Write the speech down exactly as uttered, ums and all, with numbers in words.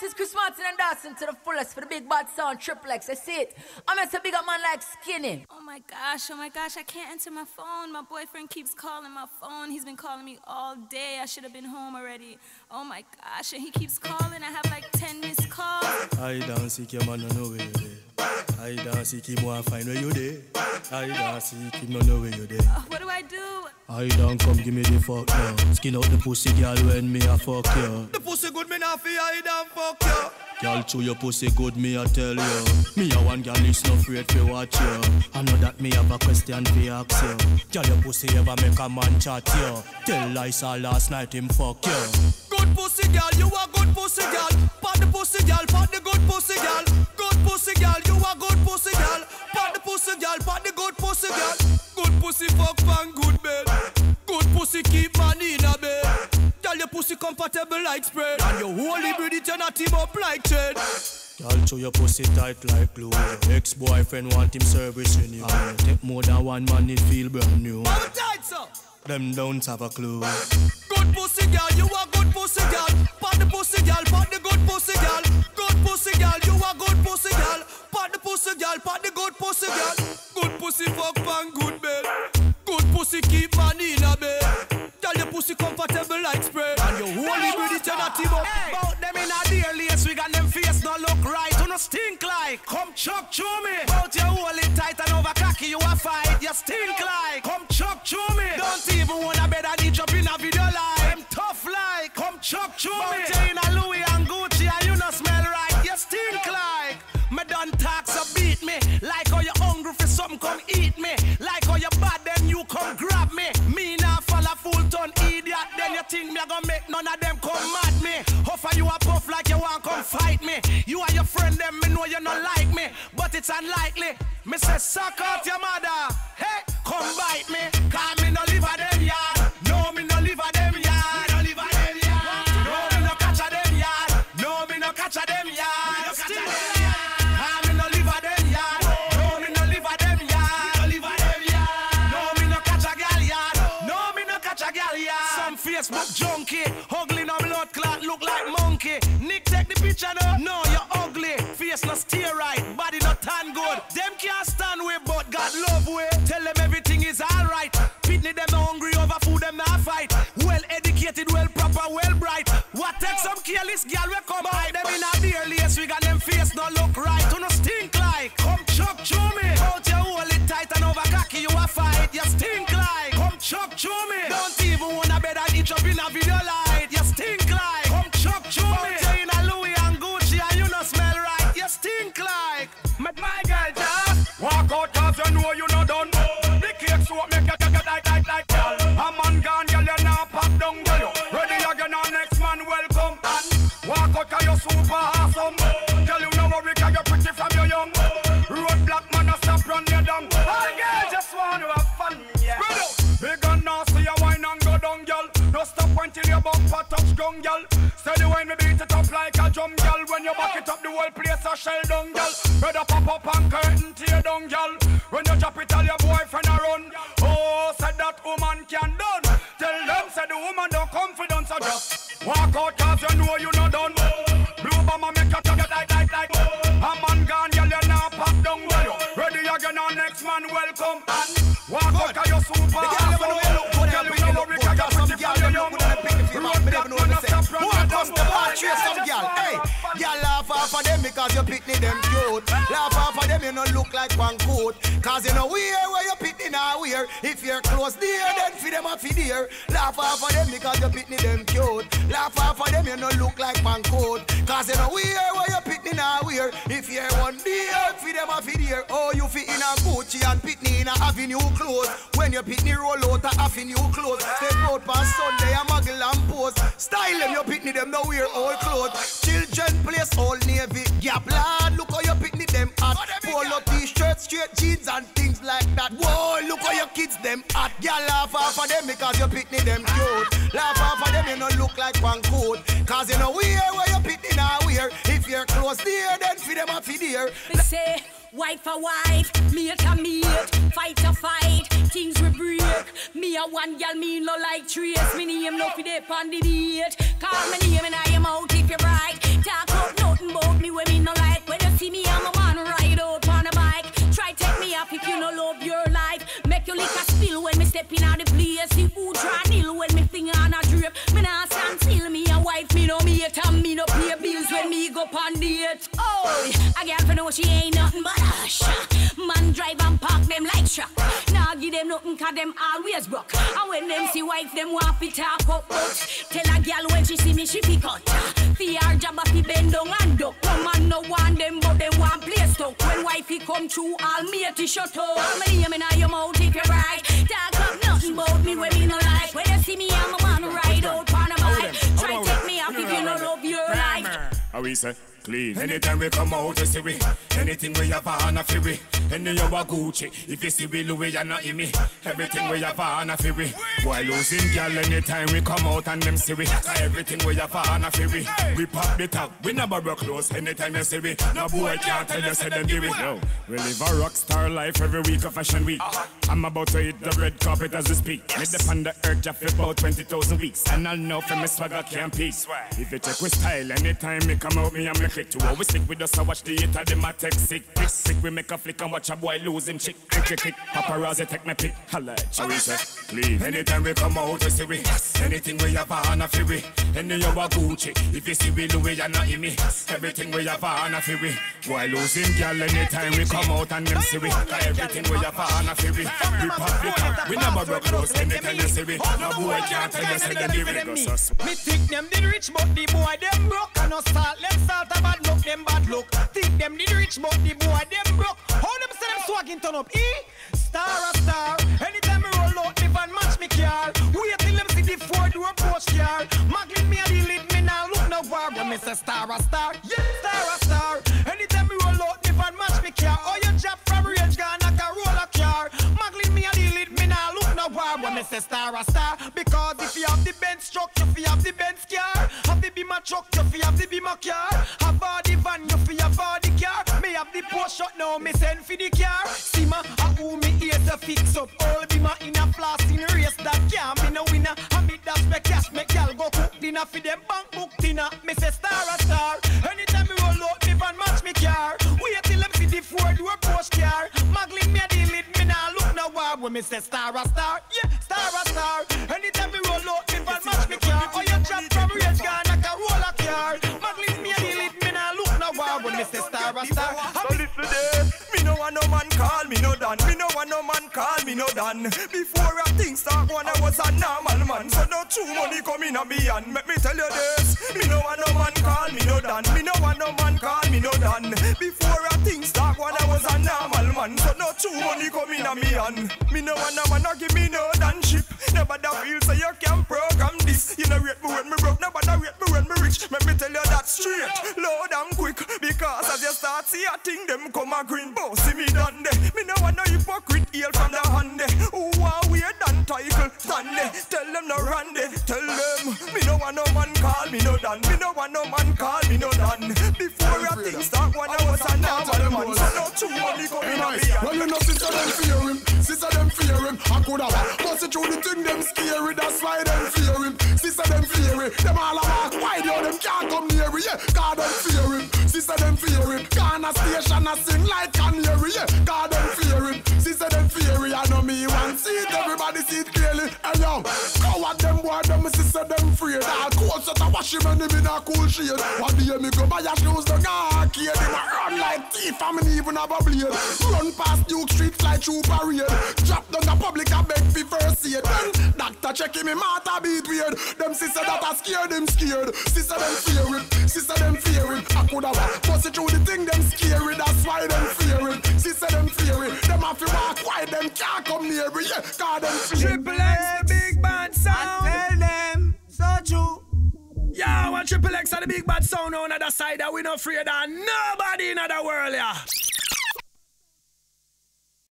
this is Chris Martin and Dawson to the fullest for the big bad sound triplex. I see it. I'm a big up man like Skinny. Oh my gosh, oh my gosh, I can't answer my phone. My boyfriend keeps calling my phone. He's been calling me all day. I should have been home already. Oh my gosh, and he keeps calling. I have like ten missed calls. I don't seek your man, no know where you there. I don't seek him, wanna find where you there. I don't seek him, no know where you there. Uh, what do I do? I don't come give me the fuck now. Skin out the pussy girl when me a fuck you. The pussy good me not fi I don't fuck you. Girl chew your pussy good me a tell you. Me a one girl is no afraid fi watch you. I know that me have a question fi ask you. Girl your pussy ever make a man chat you. Tell Lisa last night him fuck you. Good pussy girl, you a good pussy girl. Pat the pussy girl, pat the good pussy girl. Good pussy girl, you a good pussy girl. Pat the pussy girl, pat the good pussy girl. Good pussy fuck pan good bed. Good pussy keep man in a bed. Tell your pussy comfortable like spread. And your holy breed it not team up like Ted. Girl chew your pussy tight like glue. Ex-boyfriend want him servicing you. And take more than one man it feel brand new. How tight so? Them don't have a clue. Good pussy girl, you a good pussy girl. Pat the pussy girl, pat the good pussy girl. Good pussy girl, you a good pussy girl. Pat the pussy girl, pat the good pussy girl. Good pussy fuck pan good bed. Good pussy keep man in a bed. Tell your pussy comfortable like spread. And your holy breed it not team up. Hey, bout them in a dear lace, we got them face no look right. You no stink like, come chuck chew me. Bout your hold it tight and over cocky you a fight. You stink like, come chuck chew me. Don't even wanna bed and eat up in a video like. Them tough like, come chuck chew me. Bout you in a Louis and Gucci and you no smell right. You stink like, me done talk so beat me. Like how you hungry for something, come eat me. Like how you bad then you come grab me. Me now fall a full ton idiot. Then you think me a gonna make none of them come mad me. Offer you a puff like you want come fight me. You and your friend them me know you not like me, but it's unlikely. Me say suck out your mother. Hey, come bite me. Cause me no live a them yard. No me no live a them yard. No live a them yard. No me no catch a them yard. No me no catch a them yard. Cause me no live a them yard. No me no live a them yard. No live a them yard. No me no catch a gal yard. No me no catch a gal yard. Some Facebook junkie, ugly no blood clot, look like monkey. Nick take the picture no. No, you're ugly. Face no steer right, body no tan good. Them can't stand way, but God love way. Tell them everything is alright. Pitney them no hungry over food, them not fight. Well educated, well proper, well bright. What take some careless girl we come by. Them in a dear lace, we got them face no look right. You no stink like, come chuck chew me. Out your hold it tight and over cocky you a fight. You stink like, come chuck chew me. Don't even wanna bed and eat up in a video light. You stink like, come chuck chew me. Out you in a Louis and Gucci and you no smell right. You stink like, make my girl just walk out cause you know you no done. The cake so make you take it like like like girl. A man gone girl you now pop down girl. Ready again and next man welcome. And walk out cause you super awesome. Girl you know worry cause you pretty from your young. Road black man a stop run you down. All girl just want to have fun, yeah. Big and nasty you wine and go down girl. No stop until your bumper touch ground girl. Steady when we beat it up like a drum girl. When you back it up the whole place a shell down girl. Better pop up and curtain tear down girl. When you drop it tell your boyfriend a run. Oh said that woman can done. Tell them said the woman don't confidence so just walk out cause you know you not done. Blue bomber make you take it like like like. A man gone girl you now pop down girl. Ready again and next man welcome. And walk out cause you super awesome. Girl you know we can get pretty from your young. Road black man a stop run you down. Some girl, hey, girl laugh off of them because you picnic them cute. Laugh off of them you no look like one coat. Cause you know wear where you picnic now wear. If you're close there, then feed them a feed here. Laugh off of them because you picnic them cute. Laugh off of them you no look like one coat. Cause you know wear where you picnic now wear. If you're one there, feed them a feed here. Oh, you fit in a Gucci and picnic in a avenue clothes. When you picnic roll out a avenue clothes. Step out past Sunday a muggle and pose. Style them you picnic them no wear old clothes. Children place old navy gap lad. Look how you picnic them at polo t-shirts, straight jeans and things like that. Whoa, look how your kids them at. Girl laugh off of them because you picnic them cute. Laugh off of them you no look like one coat. Cause you know wear where you picnic now wear. If you're close there, then feed them a feed here. Me say wife for wife, mate to mate, fight to fight, things we break. Me a one girl, me no like trace. Me name no fi dey pon the date. Call me name and I am out if you're right. Talk up up on date. Oh, I got to know she ain't nothing but a shot. Man drive and park them like truck. Now give them nothing cause them always broke. And when them see wife, them want to talk up, but tell a girl when she see me, she pick out. For her job, fi bend down and duck. No man no want them, but them want play stuck. When wifey come through, all me to shut up. I'm name in your mouth if you're right. Talk up nothing about me when me no like. When you see me, I'm a man ride out on a bike. Try take me off if you no love your life. How we say? Clean. Anytime we come out, you see we. Anything we have on a fury. Any you a Gucci. If you see we Louis, you not in me. Everything we have on a fury. Why losing girl anytime we come out and them see we. Everything we have on a fury. We pop the top, we never broke close. Anytime you see we. No boy can't tell you say them give it. No. We live a rock star life every week of fashion week. I'm about to hit the red carpet as we speak. Me depend the earth just for about twenty thousand weeks. And I'll know for me swagger can't peak. If you check with style, anytime me come out, me and me click to always stick with us. I watch the hit of them a take sick. Sick, sick, we make a flick and watch a boy lose him chick. Click, click, click, paparazzi take me pick. Holla, shall we say? Clean. Anytime we come out, we see we. Anything we have on a fury. Any you a Gucci. If you see we Louis, you not in me. Everything we have on a fury. Boy losing girl anytime we come out and them see we. Everything we have on a fury. We pop it up, we never broke close. Anytime you see we. No boy can't tell you say them give it. Me think them did rich, but the boy them broke. And no start, them start a bad look, them bad look. Think them did rich, but the boy them broke. How them say them swagging turn up? E star a star. Anytime me roll out, me van match me car. Wait till them see the four door post car. Maglin me a deal it, me now look no war. When me say star a star, yeah, star a star. Anytime me roll out, me van match me car. Oh, you job from range, gonna knock a roll a car. Maglin me a deal it, me now look no war. When me say star a star, because if you have the Benz truck, you fi have the Benz car. Have the Beamer truck, you fi have the Beamer car. Have all the van, you fi have all the car. Me have the Porsche shot now, me send for the car. See ma, a who me here to fix up. All Beamer in a floss in race that can't be no winner. And me dash me cash, me gal go cook dinner for them bank book dinner. Me say star a star. Anytime me roll out, me van match me car. Wait till them see the four door Porsche car. Maglin me a deal it, me nah look no war. When me say star a star, yeah, star a star. Anytime me roll out, me van match me car. Oh, you chat from range, gonna knock a roll a car. Maglin me a deal it, me nah look no war. When me say star a star. So listen there, me no want no man call me no done. Me no want no man call me no done. Before a thing start when I was a normal man. So no true money come in a me and make me tell you this. Me no want no man call me no done. Me no want no man call me no done. Before a thing start when I was a normal man. So no true money come in a me and me no want no man no give me no done ship. Never da feel so you can program this. You know rate me when me broke, never da rate me when me rich. Make me tell you that straight, loud and quick. Because as you start see a thing them come a green. Bow see me done there. Me no want no hypocrite hail from the hand there. Who are weird and title stand there. Tell them no run there. Tell them me no want no man call me no done. Me no want no man call me no done. Before a thing start when I was a normal man. So no true money come in a me. Well you know sister them fear him. Sister them fear him. I could have bust it through the thing them scary. That's why them fear him. Sister them fear him. Them all a walk wide yo. Them can't come near me. Yeah, God them fear him. Sister them fear him. Gone a station a sing like canary. Yeah, God them fear him. Sister them fear him. I know me want see it. Everybody see it clearly. And yo, coward them boy. Them sister them afraid. All cold set a wash him and him in a cool shade. One day me go buy a shoes down arcade. Him a run like thief and me even have a blade. Run past Duke Street fly through parade. Drop down the public a beg for first aid. Then doctor check him, him heart a beat weird. Them sister that a scared him scared. Sister them fear him. Sister them fear him. I could have bust it through the thing them scary. That's why them fear him. Sister them fear him. Them have to walk quiet. Them can't come near me. Yeah, God them fear him. Triple X, the big bad sound. Tell them so true. Yeah, one Triple X and the big bad sound on the other side that we not afraid of nobody in the world, yeah.